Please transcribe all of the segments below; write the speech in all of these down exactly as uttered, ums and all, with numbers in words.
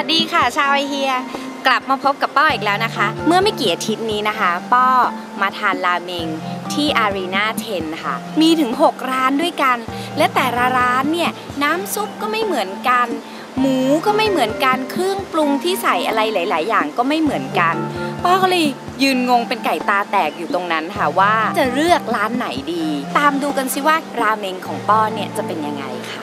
สดีค่ะชาวไอเฮียกลับมาพบกับป้ออีกแล้วนะคะเมื่อไม่กี่อาทิตย์นี้นะคะป้อมาทานราเมงที่อารีนาเทนค่ะมีถึงหกร้านด้วยกันและแต่ละร้านเนี่ยน้ำซุปก็ไม่เหมือนกันหมูก็ไม่เหมือนกันเครื่องปรุงที่ใส่อะไรหลายๆอย่างก็ไม่เหมือนกันป้อก็เลยยืนงงเป็นไก่ตาแตกอยู่ตรงนั้นค่ะว่าจะเลือกร้านไหนดีตามดูกันสิว่าราเมงของป้อเนี่ยจะเป็นยังไงค่ะ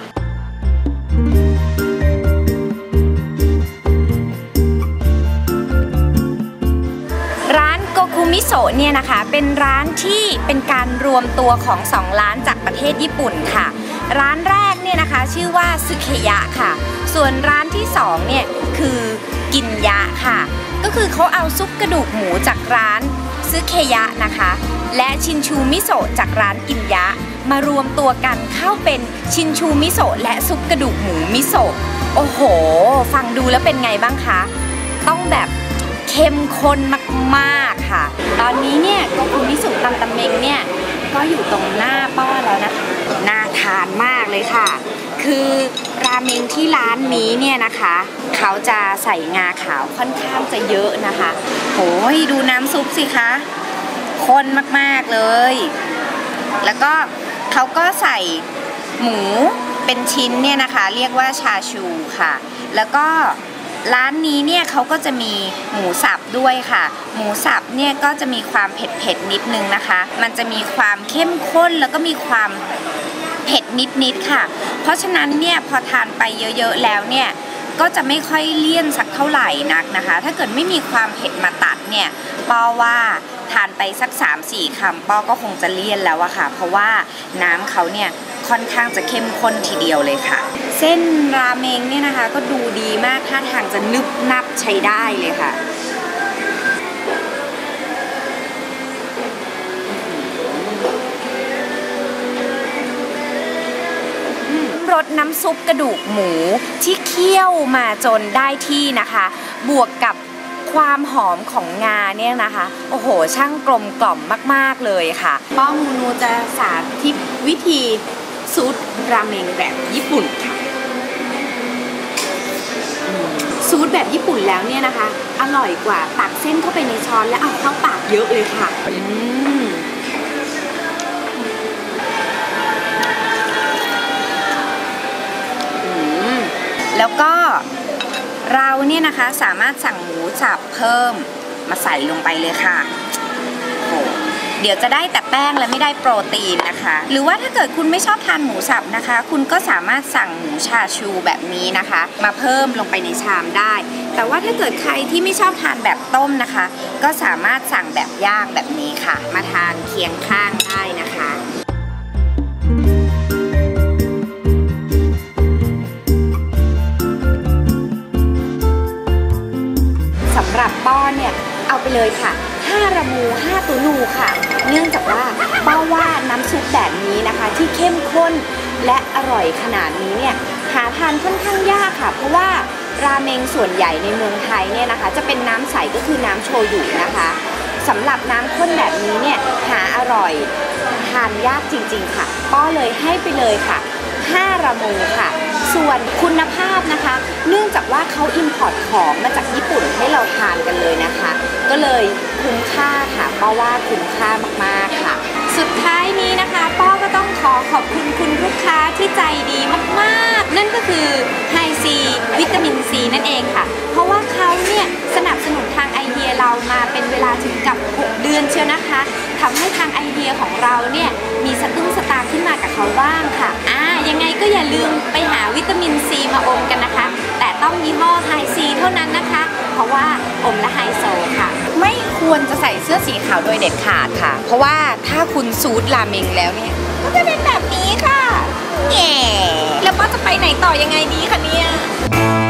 ร้านโกคุมิโซะเนี่ยนะคะเป็นร้านที่เป็นการรวมตัวของสองร้านจากประเทศญี่ปุ่นค่ะร้านแรกเนี่ยนะคะชื่อว่าซึเคยะค่ะส่วนร้านที่สองเนี่ยคือกินยะค่ะก็คือเขาเอาซุปกระดูกหมูจากร้านซึเคยะนะคะและชินชูมิโซะจากร้านกินยะมารวมตัวกันเข้าเป็นชินชูมิโซะและซุปกระดูกหมูมิโซะโอ้โหฟังดูแล้วเป็นไงบ้างคะต้องแบบเข้มข้นมากๆค่ะตอนนี้เนี่ยโกคุมิโซะตำตำเมงเนี่ยก็อยู่ตรงหน้าป้อแล้วนะคะน่าทานมากเลยค่ะคือราเมงที่ร้านนี้เนี่ยนะคะเขาจะใส่งาขาวค่อนข้างจะเยอะนะคะโอ้ยดูน้ำซุปสิคะข้นมากๆเลยแล้วก็เขาก็ใส่หมูเป็นชิ้นเนี่ยนะคะเรียกว่าชาชูค่ะแล้วก็ร้านนี้เนี่ยเขาก็จะมีหมูสับด้วยค่ะหมูสับเนี่ยก็จะมีความเผ็ดๆนิดนึงนะคะมันจะมีความเข้มข้นแล้วก็มีความเผ็ดนิดๆค่ะเพราะฉะนั้นเนี่ยพอทานไปเยอะๆแล้วเนี่ยก็จะไม่ค่อยเลี่ยนสักเท่าไหร่นักนะคะถ้าเกิดไม่มีความเผ็ดมาตัดเนี่ยป้อว่าทานไปสัก สามสี่ คำป้อก็คงจะเลี่ยนแล้วอะค่ะเพราะว่าน้ำเขาเนี่ยค่อนข้างจะเข้มข้นทีเดียวเลยค่ะเส้นราเมงเนี่ยนะคะก็ดูดีมากท่าทางจะนึบนับใช้ได้เลยค่ะรสน้ำซุปกระดูกหมูที่เคี่ยวมาจนได้ที่นะคะบวกกับความหอมของงาเนี่ยนะคะโอ้โหช่างกลมกล่อมมากๆเลยค่ะป้อมูนูจะสาธิตวิธีซูตราเมงแบบญี่ปุ่นค่ะซูตแบบญี่ปุ่นแล้วเนี่ยนะคะอร่อยกว่าตักเส้นเข้าไปในช้อนและเอาเข้าปากเยอะเลยค่ะแล้วก็เราเนี่ยนะคะสามารถสั่งหมูสับเพิ่มมาใส่ลงไปเลยค่ะโอ้เดี๋ยวจะได้แต่แป้งและไม่ได้โปรตีนนะคะหรือว่าถ้าเกิดคุณไม่ชอบทานหมูสับนะคะคุณก็สามารถสั่งหมูชาชูแบบนี้นะคะมาเพิ่มลงไปในชามได้แต่ว่าถ้าเกิดใครที่ไม่ชอบทานแบบต้มนะคะก็สามารถสั่งแบบย่างแบบนี้ค่ะมาทานเคียงข้างได้นะคะสำหรับป้อเนี่ยเอาไปเลยค่ะห้าระมูห้าตูนูค่ะเนื่องจากว่าป้อว่าน้ำซุปแบบนี้นะคะที่เข้มข้นและอร่อยขนาดนี้เนี่ยหาทานค่อนข้างยากค่ะเพราะว่าราเมงส่วนใหญ่ในเมืองไทยเนี่ยนะคะจะเป็นน้ำใสก็คือน้ำโชยุนะคะสำหรับน้ำข้นแบบนี้เนี่ยหาอร่อยทานยากจริงๆค่ะป้อเลยให้ไปเลยค่ะห้าระมูค่ะส่วนคุณภาพนะคะเนื่องจากว่าเขาอิมพอร์ตของมาจากญี่ปุ่นให้เราทานกันเลยนะคะก็เลยคุ้มค่าค่ะป้อว่าคุ้มค่ามากๆค่ะสุดท้ายนี้นะคะป้อก็ต้องขอขอบคุณคุณลูกค้าที่ใจดีมากๆนั่นก็คือไฮซีวิตามินซีนั่นเองค่ะเพราะว่าเขาเนี่ยสนับสนุนทางไอเดียเรามาเป็นเวลาถึงกับหกเดือนเชียวนะคะทำให้ทางไอเดียของเราเนี่ยมีสตุ้งสตางค์ขึ้นมากับเขาบ้างค่ะอ่ายังไงก็อย่าลืมไปหาวิตามินซีมาอมกันนะคะแต่ต้องยี่ห้อไฮซีเท่านั้นนะคะเพราะว่าอมและไฮโซค่ะไม่ควรจะใส่เสื้อสีขาวโดยเด็ดขาดค่ะเพราะว่าถ้าคุณซูตราเมงแล้วเนี่ยก็จะเป็นแบบนี้ค่ะแง่แล้วป้าจะไปไหนต่อยังไงดีคะเนี่ย